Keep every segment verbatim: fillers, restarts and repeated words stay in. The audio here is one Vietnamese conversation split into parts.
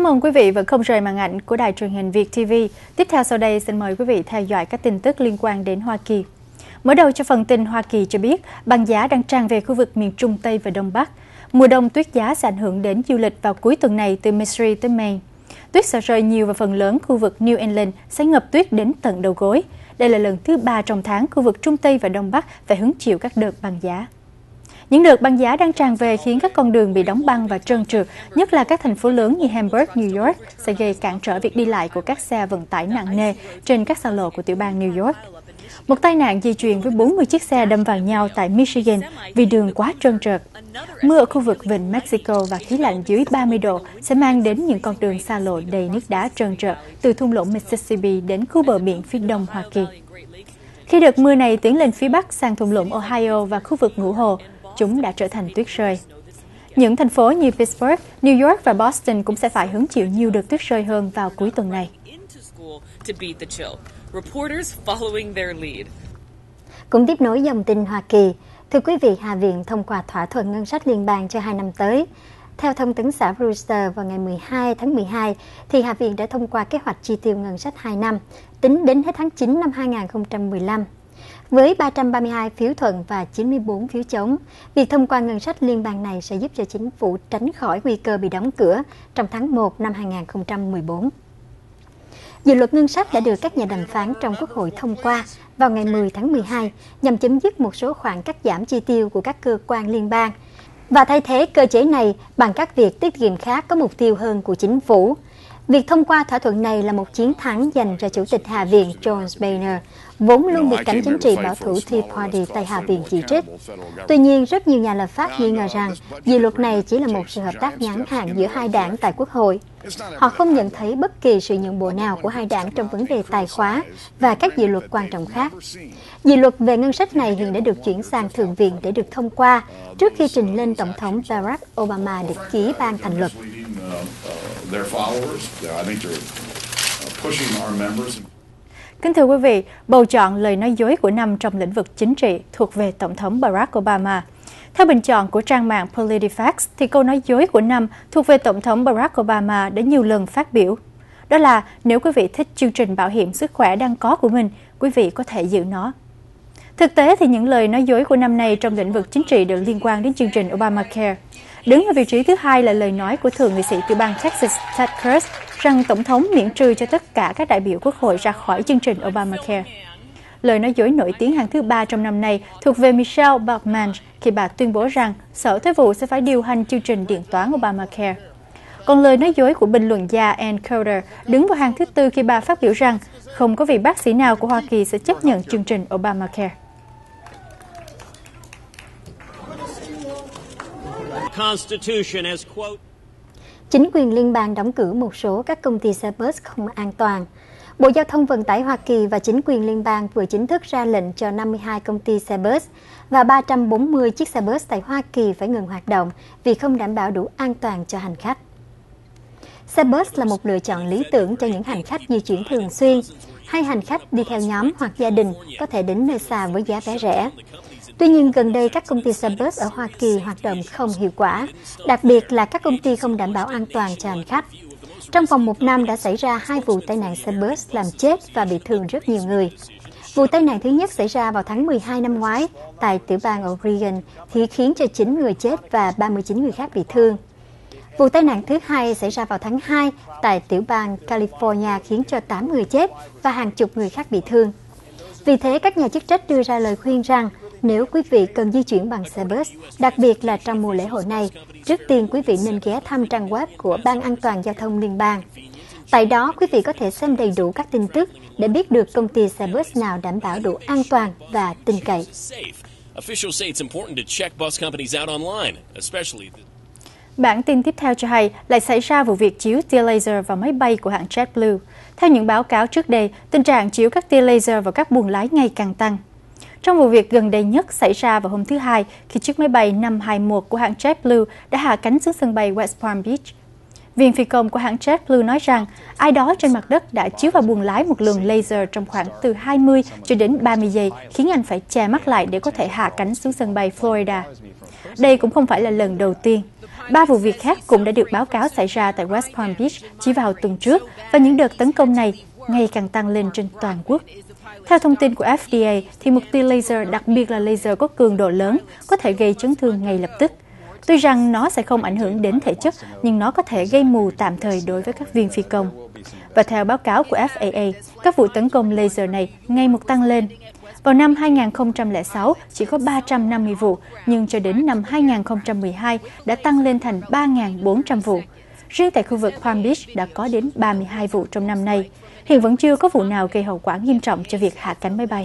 ơn quý vị vẫn không rời màn ảnh của đài truyền hình Việt ti vi. Tiếp theo sau đây xin mời quý vị theo dõi các tin tức liên quan đến Hoa Kỳ. Mở đầu cho phần tin, Hoa Kỳ cho biết băng giá đang tràn về khu vực miền Trung Tây và Đông Bắc. Mùa đông tuyết giá sẽ ảnh hưởng đến du lịch vào cuối tuần này từ Missouri tới Maine. Tuyết sẽ rơi nhiều và phần lớn khu vực New England sẽ ngập tuyết đến tận đầu gối. Đây là lần thứ ba trong tháng khu vực Trung Tây và Đông Bắc phải hứng chịu các đợt băng giá. Những đợt băng giá đang tràn về khiến các con đường bị đóng băng và trơn trượt, nhất là các thành phố lớn như Hamburg, New York, sẽ gây cản trở việc đi lại của các xe vận tải nặng nề trên các xa lộ của tiểu bang New York. Một tai nạn di chuyển với bốn mươi chiếc xe đâm vào nhau tại Michigan vì đường quá trơn trượt. Mưa ở khu vực vịnh Mexico và khí lạnh dưới ba mươi độ sẽ mang đến những con đường xa lộ đầy nước đá trơn trượt từ thung lũng Mississippi đến khu bờ biển phía đông Hoa Kỳ. Khi đợt mưa này tiến lên phía bắc sang thung lũng Ohio và khu vực ngũ hồ, chúng đã trở thành tuyết rơi. Những thành phố như Pittsburgh, New York và Boston cũng sẽ phải hứng chịu nhiều đợt tuyết rơi hơn vào cuối tuần này. Cũng tiếp nối dòng tin Hoa Kỳ, thưa quý vị, Hạ viện thông qua thỏa thuận ngân sách liên bang cho hai năm tới. Theo thông tấn xã Reuters, vào ngày mười hai tháng mười hai, thì Hạ viện đã thông qua kế hoạch chi tiêu ngân sách hai năm, tính đến hết tháng chín năm hai nghìn không trăm mười lăm. Với ba trăm ba mươi hai phiếu thuận và chín mươi bốn phiếu chống, việc thông qua ngân sách liên bang này sẽ giúp cho chính phủ tránh khỏi nguy cơ bị đóng cửa trong tháng một năm hai nghìn không trăm mười bốn. Dự luật ngân sách đã được các nhà đàm phán trong Quốc hội thông qua vào ngày mười tháng mười hai nhằm chấm dứt một số khoản cắt giảm chi tiêu của các cơ quan liên bang và thay thế cơ chế này bằng các việc tiết kiệm khác có mục tiêu hơn của chính phủ. Việc thông qua thỏa thuận này là một chiến thắng dành cho Chủ tịch Hạ viện John Boehner, vốn luôn bị cánh chính trị bảo thủ Tea Party tại Hạ viện chỉ trích. Tuy nhiên, rất nhiều nhà lập pháp nghi ngờ rằng dự luật này chỉ là một sự hợp tác ngắn hạn giữa hai đảng tại Quốc hội. Họ không nhận thấy bất kỳ sự nhượng bộ nào của hai đảng trong vấn đề tài khóa và các dự luật quan trọng khác. Dự luật về ngân sách này hiện đã được chuyển sang Thượng viện để được thông qua trước khi trình lên Tổng thống Barack Obama để ký ban thành luật. Kính thưa quý vị, bầu chọn lời nói dối của năm trong lĩnh vực chính trị thuộc về Tổng thống Barack Obama. Theo bình chọn của trang mạng PolitiFact, thì câu nói dối của năm thuộc về Tổng thống Barack Obama đã nhiều lần phát biểu. Đó là nếu quý vị thích chương trình bảo hiểm sức khỏe đang có của mình, quý vị có thể giữ nó. Thực tế thì những lời nói dối của năm nay trong lĩnh vực chính trị đều liên quan đến chương trình Obamacare. Đứng ở vị trí thứ hai là lời nói của thượng nghị sĩ tiểu bang Texas Ted Cruz rằng Tổng thống miễn trừ cho tất cả các đại biểu Quốc hội ra khỏi chương trình Obamacare. Lời nói dối nổi tiếng hàng thứ ba trong năm nay thuộc về Michelle Bachmann khi bà tuyên bố rằng Sở Thuế vụ sẽ phải điều hành chương trình điện toán Obamacare. Còn lời nói dối của bình luận gia Ann Coulter đứng vào hàng thứ tư khi bà phát biểu rằng không có vị bác sĩ nào của Hoa Kỳ sẽ chấp nhận chương trình Obamacare. Chính quyền liên bang đóng cửa một số các công ty xe bus không an toàn. Bộ Giao thông Vận tải Hoa Kỳ và chính quyền liên bang vừa chính thức ra lệnh cho năm mươi hai công ty xe bus và ba trăm bốn mươi chiếc xe bus tại Hoa Kỳ phải ngừng hoạt động vì không đảm bảo đủ an toàn cho hành khách. Xe bus là một lựa chọn lý tưởng cho những hành khách di chuyển thường xuyên, hay hành khách đi theo nhóm hoặc gia đình có thể đến nơi xa với giá vé rẻ. Tuy nhiên, gần đây các công ty xe bus ở Hoa Kỳ hoạt động không hiệu quả, đặc biệt là các công ty không đảm bảo an toàn cho hành khách. Trong vòng một năm đã xảy ra hai vụ tai nạn xe bus làm chết và bị thương rất nhiều người. Vụ tai nạn thứ nhất xảy ra vào tháng mười hai năm ngoái tại tiểu bang Oregon thì khiến cho chín người chết và ba mươi chín người khác bị thương. Vụ tai nạn thứ hai xảy ra vào tháng hai tại tiểu bang California khiến cho tám người chết và hàng chục người khác bị thương. Vì thế, các nhà chức trách đưa ra lời khuyên rằng nếu quý vị cần di chuyển bằng xe bus, đặc biệt là trong mùa lễ hội này, trước tiên quý vị nên ghé thăm trang web của Ban An toàn Giao thông Liên bang. Tại đó, quý vị có thể xem đầy đủ các tin tức để biết được công ty xe bus nào đảm bảo đủ an toàn và tin cậy. Bản tin tiếp theo cho hay lại xảy ra vụ việc chiếu tia laser vào máy bay của hãng JetBlue. Theo những báo cáo trước đây, tình trạng chiếu các tia laser vào các buồng lái ngày càng tăng. Trong vụ việc gần đây nhất xảy ra vào hôm thứ Hai khi chiếc máy bay năm hai mốt của hãng JetBlue đã hạ cánh xuống sân bay West Palm Beach. Viên phi công của hãng JetBlue nói rằng ai đó trên mặt đất đã chiếu vào buồng lái một luồng laser trong khoảng từ hai mươi cho đến ba mươi giây, khiến anh phải che mắt lại để có thể hạ cánh xuống sân bay Florida. Đây cũng không phải là lần đầu tiên. Ba vụ việc khác cũng đã được báo cáo xảy ra tại West Palm Beach chỉ vào tuần trước, và những đợt tấn công này ngày càng tăng lên trên toàn quốc. Theo thông tin của F D A, thì một tia laser, đặc biệt là laser có cường độ lớn, có thể gây chấn thương ngay lập tức. Tuy rằng nó sẽ không ảnh hưởng đến thể chất, nhưng nó có thể gây mù tạm thời đối với các viên phi công. Và theo báo cáo của F A A, các vụ tấn công laser này ngày một tăng lên. Vào năm hai nghìn không trăm lẻ sáu, chỉ có ba trăm năm mươi vụ, nhưng cho đến năm hai nghìn không trăm mười hai đã tăng lên thành ba nghìn bốn trăm vụ. Riêng tại khu vực Palm Beach đã có đến ba mươi hai vụ trong năm nay. Hiện vẫn chưa có vụ nào gây hậu quả nghiêm trọng cho việc hạ cánh máy bay.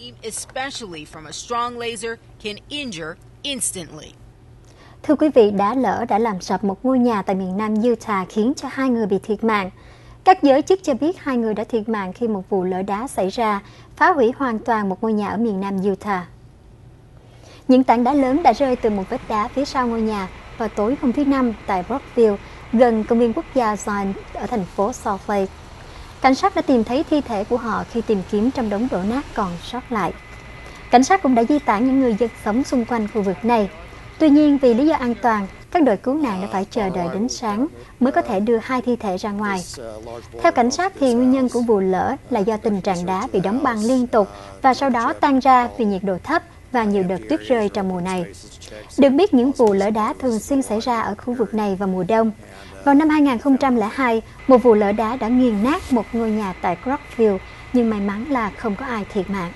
Thưa quý vị, đã lỡ đã làm sập một ngôi nhà tại miền Nam Utah khiến cho hai người bị thiệt mạng. Các giới chức cho biết hai người đã thiệt mạng khi một vụ lở đá xảy ra, phá hủy hoàn toàn một ngôi nhà ở miền Nam Utah. Những tảng đá lớn đã rơi từ một vách đá phía sau ngôi nhà vào tối hôm thứ Năm tại Brookville, gần công viên quốc gia Zion ở thành phố Salt Lake. Cảnh sát đã tìm thấy thi thể của họ khi tìm kiếm trong đống đổ nát còn sót lại. Cảnh sát cũng đã di tản những người dân sống xung quanh khu vực này. Tuy nhiên, vì lý do an toàn, các đội cứu nạn đã phải chờ đợi đến sáng mới có thể đưa hai thi thể ra ngoài. Theo cảnh sát, thì nguyên nhân của vụ lở là do tình trạng đá bị đóng băng liên tục và sau đó tan ra vì nhiệt độ thấp và nhiều đợt tuyết rơi trong mùa này. Được biết, những vụ lở đá thường xuyên xảy ra ở khu vực này vào mùa đông. Vào năm hai nghìn không trăm lẻ hai, một vụ lở đá đã nghiền nát một ngôi nhà tại Brookville, nhưng may mắn là không có ai thiệt mạng.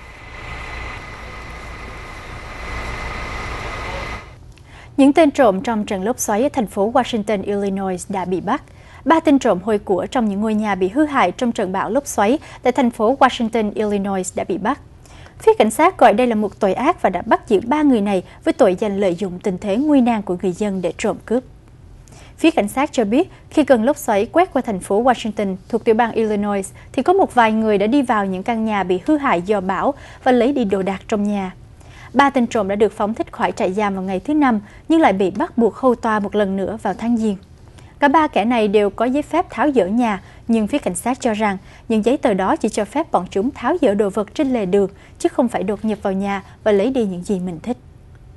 Những tên trộm trong trận lốc xoáy ở thành phố Washington, Illinois đã bị bắt. Ba tên trộm hồi của trong những ngôi nhà bị hư hại trong trận bão lốc xoáy tại thành phố Washington, Illinois đã bị bắt. Phía cảnh sát gọi đây là một tội ác và đã bắt giữ ba người này với tội danh lợi dụng tình thế nguy nan của người dân để trộm cướp. Phía cảnh sát cho biết, khi cơn lốc xoáy quét qua thành phố Washington thuộc tiểu bang Illinois, thì có một vài người đã đi vào những căn nhà bị hư hại do bão và lấy đi đồ đạc trong nhà. Ba tên trộm đã được phóng thích khỏi trại giam vào ngày thứ Năm, nhưng lại bị bắt buộc hầu tòa một lần nữa vào tháng Giêng. Cả ba kẻ này đều có giấy phép tháo dỡ nhà, nhưng phía cảnh sát cho rằng những giấy tờ đó chỉ cho phép bọn chúng tháo dỡ đồ vật trên lề đường, chứ không phải đột nhập vào nhà và lấy đi những gì mình thích.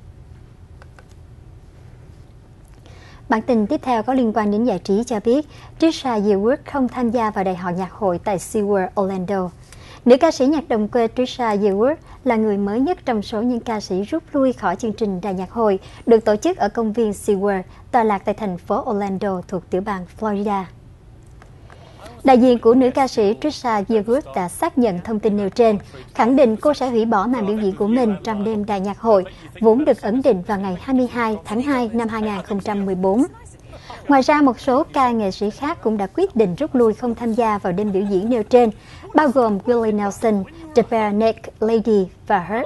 Bản tin tiếp theo có liên quan đến giải trí cho biết, Trisha Yearwood không tham gia vào Đại hội Nhạc hội tại SeaWorld Orlando. Nữ ca sĩ nhạc đồng quê Trisha Yearwood là người mới nhất trong số những ca sĩ rút lui khỏi chương trình Đại nhạc hội được tổ chức ở công viên SeaWorld, tọa lạc tại thành phố Orlando thuộc tiểu bang Florida. Đại diện của nữ ca sĩ Trisha Yearwood đã xác nhận thông tin nêu trên, khẳng định cô sẽ hủy bỏ màn biểu diễn của mình trong đêm Đại nhạc hội, vốn được ấn định vào ngày hai mươi hai tháng hai năm hai nghìn không trăm mười bốn. Ngoài ra, một số ca nghệ sĩ khác cũng đã quyết định rút lui không tham gia vào đêm biểu diễn nêu trên, bao gồm Willie Nelson, The Bareneck Lady và Hurt.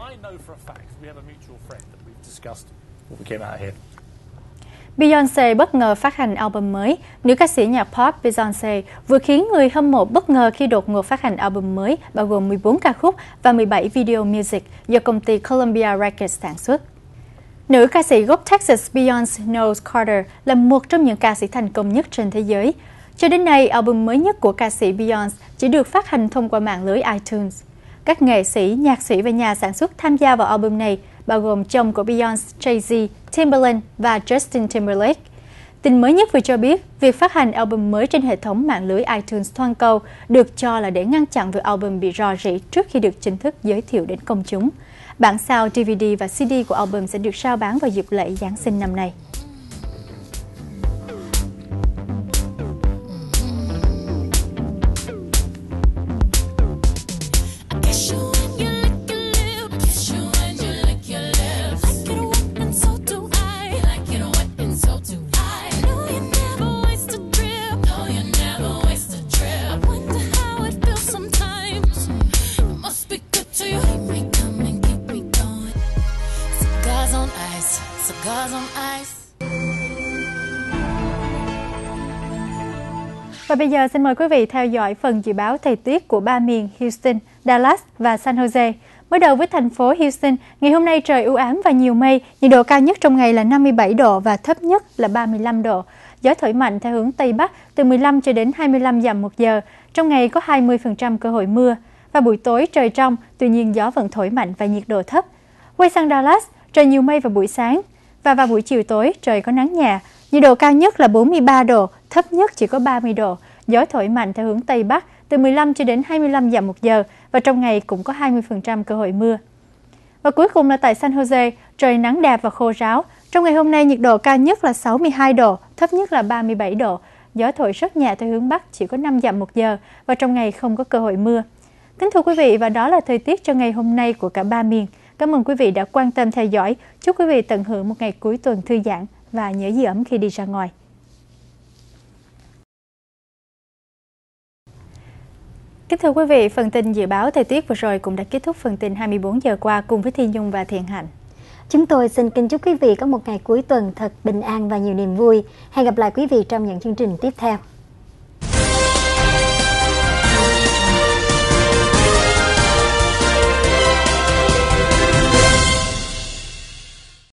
Beyoncé bất ngờ phát hành album mới. Nữ ca sĩ nhạc pop Beyoncé vừa khiến người hâm mộ bất ngờ khi đột ngột phát hành album mới, bao gồm mười bốn ca khúc và mười bảy video music do công ty Columbia Records sản xuất. Nữ ca sĩ gốc Texas Beyonce Knowles Carter là một trong những ca sĩ thành công nhất trên thế giới. Cho đến nay, album mới nhất của ca sĩ Beyonce chỉ được phát hành thông qua mạng lưới iTunes. Các nghệ sĩ, nhạc sĩ và nhà sản xuất tham gia vào album này, bao gồm chồng của Beyonce, Jay-Z, Timbaland và Justin Timberlake. Tin mới nhất vừa cho biết, việc phát hành album mới trên hệ thống mạng lưới iTunes toàn cầu được cho là để ngăn chặn việc album bị rò rỉ trước khi được chính thức giới thiệu đến công chúng. Bản sao đê vê đê và xê đê của album sẽ được rao bán vào dịp lễ Giáng sinh năm nay. Và bây giờ xin mời quý vị theo dõi phần dự báo thời tiết của ba miền Houston, Dallas và San Jose. Mới đầu với thành phố Houston, ngày hôm nay trời u ám và nhiều mây, nhiệt độ cao nhất trong ngày là năm mươi bảy độ và thấp nhất là ba mươi lăm độ. gió thổi mạnh theo hướng Tây Bắc từ mười lăm cho đến hai mươi lăm dặm một giờ. Trong ngày có hai mươi phần trăm cơ hội mưa. Và buổi tối trời trong, tuy nhiên gió vẫn thổi mạnh và nhiệt độ thấp. Quay sang Dallas, trời nhiều mây vào buổi sáng. Và vào buổi chiều tối, trời có nắng nhẹ. Nhiệt độ cao nhất là bốn mươi ba độ, thấp nhất chỉ có ba mươi độ. Gió thổi mạnh theo hướng Tây Bắc từ mười lăm cho đến hai mươi lăm dặm một giờ. Và trong ngày cũng có hai mươi phần trăm cơ hội mưa. Và cuối cùng là tại San Jose, trời nắng đẹp và khô ráo. Trong ngày hôm nay, nhiệt độ cao nhất là sáu mươi hai độ, thấp nhất là ba mươi bảy độ. Gió thổi rất nhẹ theo hướng Bắc, chỉ có năm dặm một giờ. Và trong ngày không có cơ hội mưa. Kính thưa quý vị, và đó là thời tiết cho ngày hôm nay của cả ba miền. Cảm ơn quý vị đã quan tâm theo dõi. Chúc quý vị tận hưởng một ngày cuối tuần thư giãn và nhớ giữ ấm khi đi ra ngoài. Kính thưa quý vị, phần tin dự báo thời tiết vừa rồi cũng đã kết thúc phần tin hai mươi bốn giờ qua cùng với Thi Nhung và Thiện Hạnh. Chúng tôi xin kính chúc quý vị có một ngày cuối tuần thật bình an và nhiều niềm vui. Hẹn gặp lại quý vị trong những chương trình tiếp theo.